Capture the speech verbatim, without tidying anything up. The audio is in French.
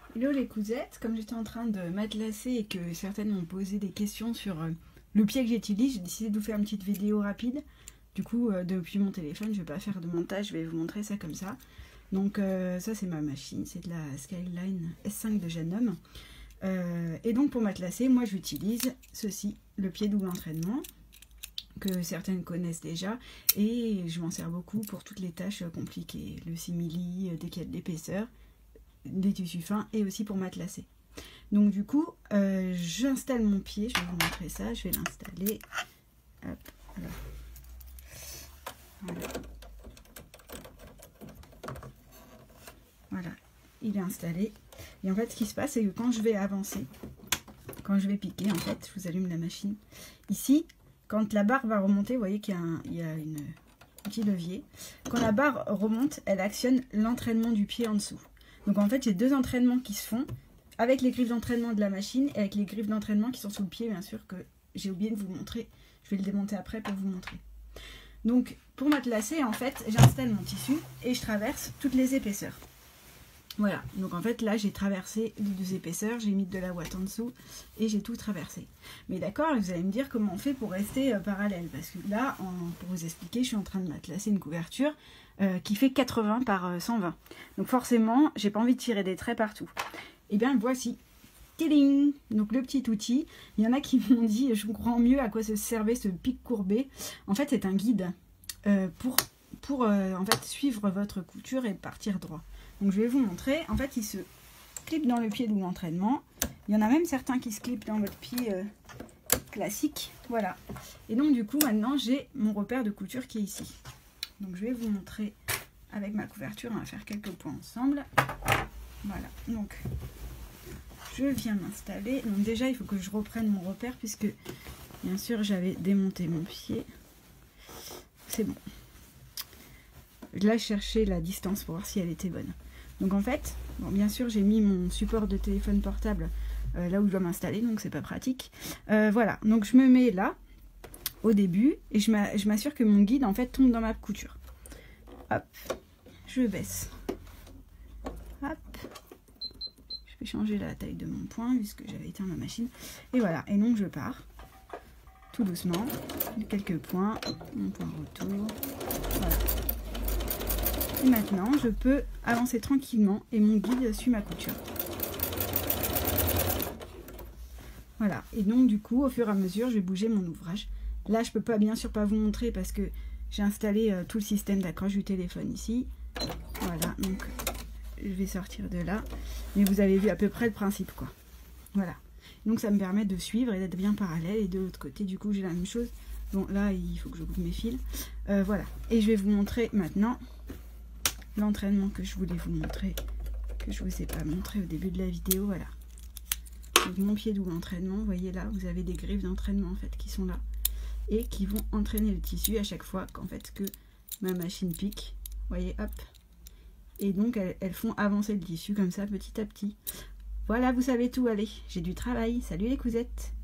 Hello les cousettes, comme j'étais en train de matelassé et que certaines m'ont posé des questions sur euh, le pied que j'utilise, j'ai décidé de vous faire une petite vidéo rapide. Du coup, euh, depuis mon téléphone, je vais pas faire de montage, je vais vous montrer ça comme ça. Donc euh, ça c'est ma machine, c'est de la Skyline S cinq de Janum. Euh, et donc pour matelasser, moi j'utilise ceci, le pied double entraînement, que certaines connaissent déjà, et je m'en sers beaucoup pour toutes les tâches compliquées, le simili, dès qu'il y a de l'épaisseur, des tissus fins, et aussi pour matelasser. Donc du coup, euh, j'installe mon pied, je vais vous montrer ça, je vais l'installer. Hop, alors. Voilà. Voilà, il est installé. Et en fait, ce qui se passe, c'est que quand je vais avancer, quand je vais piquer, en fait, je vous allume la machine. Ici, quand la barre va remonter, vous voyez qu'il y a, un, il y a une, un petit levier. Quand la barre remonte, elle actionne l'entraînement du pied en dessous. Donc en fait, j'ai deux entraînements qui se font avec les griffes d'entraînement de la machine et avec les griffes d'entraînement qui sont sous le pied, bien sûr, que j'ai oublié de vous montrer. Je vais le démonter après pour vous montrer. Donc, pour matelasser, en fait, j'installe mon tissu et je traverse toutes les épaisseurs. Voilà, donc en fait là j'ai traversé les deux épaisseurs, j'ai mis de la ouate en dessous et j'ai tout traversé. Mais d'accord, vous allez me dire comment on fait pour rester euh, parallèle, parce que là, en, pour vous expliquer, je suis en train de matelasser une couverture euh, qui fait quatre-vingts par cent vingt. Donc forcément, j'ai pas envie de tirer des traits partout. Et bien voici, tiding, donc le petit outil. Il y en a qui m'ont dit, je comprends mieux à quoi se servait ce pic courbé. En fait c'est un guide euh, pour, pour euh, en fait, suivre votre couture et partir droit. Donc je vais vous montrer, en fait il se clip dans le pied double entraînement. Il y en a même certains qui se clipent dans votre pied euh, classique. Voilà. Et donc du coup maintenant j'ai mon repère de couture qui est ici. Donc je vais vous montrer avec ma couverture, on va faire quelques points ensemble. Voilà, donc je viens m'installer. Donc déjà il faut que je reprenne mon repère puisque bien sûr j'avais démonté mon pied. C'est bon. Là je cherchais la distance pour voir si elle était bonne. Donc en fait, bon, bien sûr j'ai mis mon support de téléphone portable euh, là où je dois m'installer, donc c'est pas pratique. Euh, voilà, donc je me mets là au début et je m'assure que mon guide en fait tombe dans ma couture. Hop, je baisse. Hop, je vais changer la taille de mon point puisque j'avais éteint ma machine. Et voilà, et donc je pars tout doucement, quelques points, mon point retour. Voilà. Et maintenant, je peux avancer tranquillement et mon guide suit ma couture. Voilà. Et donc, du coup, au fur et à mesure, je vais bouger mon ouvrage. Là, je peux pas, bien sûr, pas vous montrer parce que j'ai installé euh, tout le système d'accroche du téléphone ici. Voilà. Donc, je vais sortir de là. Mais vous avez vu à peu près le principe, quoi. Voilà. Donc, ça me permet de suivre et d'être bien parallèle. Et de l'autre côté, du coup, j'ai la même chose. Bon, là, il faut que je coupe mes fils. Euh, voilà. Et je vais vous montrer maintenant l'entraînement que je voulais vous montrer, que je vous ai pas montré au début de la vidéo. Voilà, donc mon pied double entraînement, vous voyez là vous avez des griffes d'entraînement en fait qui sont là et qui vont entraîner le tissu à chaque fois qu'en fait que ma machine pique, vous voyez, hop, et donc elles, elles font avancer le tissu comme ça petit à petit. Voilà, vous savez tout. Allez, j'ai du travail. Salut les cousettes.